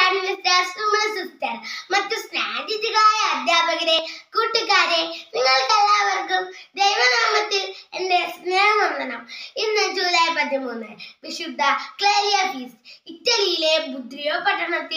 Sister മറ്റു സ്നേഹിതരായ അധ്യാപകരെ, കൂട്ടുകാരെ, നിങ്ങൾക്കെല്ലാവർക്കും ദൈവനാമത്തിൽ എൻ്റെ സ്നേഹവന്ദനം. ഇന്ന് ജൂലൈ 13 വിശുദ്ധ ക്ലേലിയ ഫീസ്റ്റ്. ഇറ്റലിയിലെ ബുദ്രിയോ പട്ടണത്തിൽ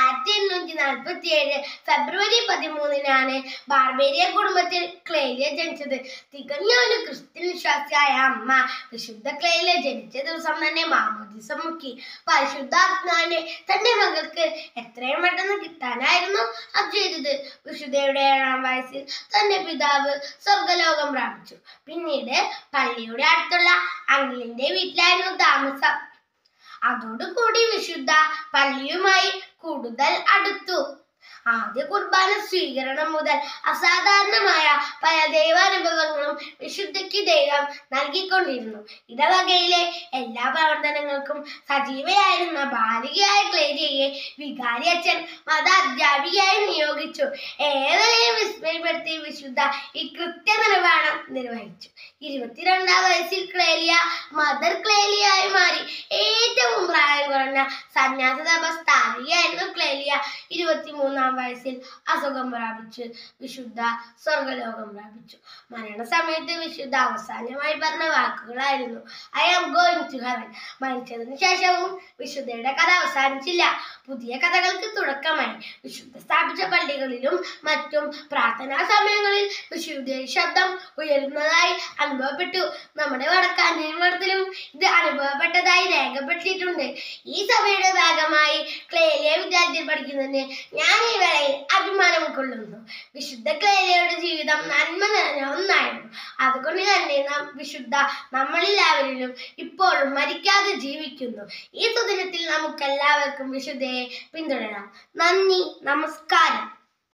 1847 ഫെബ്രുവരി 13 ബാർബേരിയ കുടുംബത്തിൽ ക്ലേലിയ ജനിച്ചത്. തികഞ്ഞ ഒരു ക്രിസ്ത്യൻ വിശ്വാസിയായ അമ്മ വിശുദ്ധ ക്ലേലിയ ജനിച്ച ദിവസം തന്നെ മാമോദീസ മുക്കി. പരിശുദ്ധാത്മാവിനെ തന്റെ മകൾക്ക് എത്രയും പെട്ടെന്ന് കിട്ടാനായിരുന്നു അത് ചെയ്തത്. വിശുദ്ധയുടെ 7ാം വയസ്സിൽ തന്റെ പിതാവ് സ്വർഗലോകം പ്രാപിച്ചു. പിന്നീട് പള്ളിയുടെ അടുത്തുള്ള അങ്കിളിന്റെ വീട്ടിലായിരുന്നു താമസം. അതോടുകൂടി വിശുദ്ധ പള്ളിയുമായി കൂടുതൽ അടുത്തു. ആദ്യ കുർബാന സ്വീകരണം മുതൽ അസാധാരണമായ പല ദൈവാനുഭവങ്ങളും വിശുദ്ധയ്ക്ക് ദൈവം നൽകിക്കൊണ്ടിരുന്നു. ഇടവകയിലെ എല്ലാ പ്രവർത്തനങ്ങൾക്കും സജീവയായിരുന്ന ബാലികയായ ക്ലേലിയയെ വികാരി അച്ഛൻ മത അധ്യാപികയായി നിയോഗിച്ചു. ഏവരെയും വിസ്മയപ്പെടുത്തി വിശുദ്ധ ഈ കൃത്യനിർവഹണം നിർവഹിച്ചു. 22ാം വയസ്സിൽ ക്ലേലിയ മദർ ക്ലേലിയായി മാറി. ഏറ്റവും പ്രായം കുറഞ്ഞ സന്യാസ സ്ഥാപികയായിരുന്നു ക്ലേലിയ. 23ാം വയസ്സിൽ അസുഖം പ്രാപിച്ച് വിശുദ്ധ സ്വർഗലോകം പ്രാപിച്ചു. മരണസമയത്ത് വിശുദ്ധ അവസാനമായി പറഞ്ഞ വാക്കുകളായിരുന്നു I am going to heaven. മരിച്ചതിനു ശേഷവും വിശുദ്ധയുടെ കഥ അവസാനിച്ചില്ല. പുതിയ കഥകൾക്ക് തുടക്കമായി. വിശുദ്ധ സ്ഥാപിച്ച പള്ളികളിലും മറ്റും പ്രാർത്ഥനാ സമയങ്ങളിൽ വിശുദ്ധയുടെ ശബ്ദം ഉയരുന്നതായി അനുഭവപ്പെട്ടു. നമ്മുടെ വടക്കാഞ്ചേരി മഠത്തിലും ഇത് അനുഭവപ്പെട്ടതായി രേഖപ്പെടുത്തിയിട്ടുണ്ട്. ഈ സഭയുടെ ഭാഗമായി ക്ലേലിയ വിദ്യാലയത്തിൽ പഠിക്കുന്നതിന് ഞാൻ ഈ വേളയിൽ അഭിമാനം കൊള്ളുന്നു. വിശുദ്ധ ക്ലേലിയയുടെ ജീവിതം നന്മ നിറഞ്ഞ ഒന്നായിരുന്നു. അതുകൊണ്ട് തന്നെ വിശുദ്ധ നമ്മളെല്ലാവരിലും ഇപ്പോഴും മരിക്കാതെ ജീവിക്കുന്നു. ഈ സുദിനത്തിൽ നമുക്കെല്ലാവർക്കും വിശുദ്ധയെ പിന്തുടരാം. നന്ദി, നമസ്കാരം.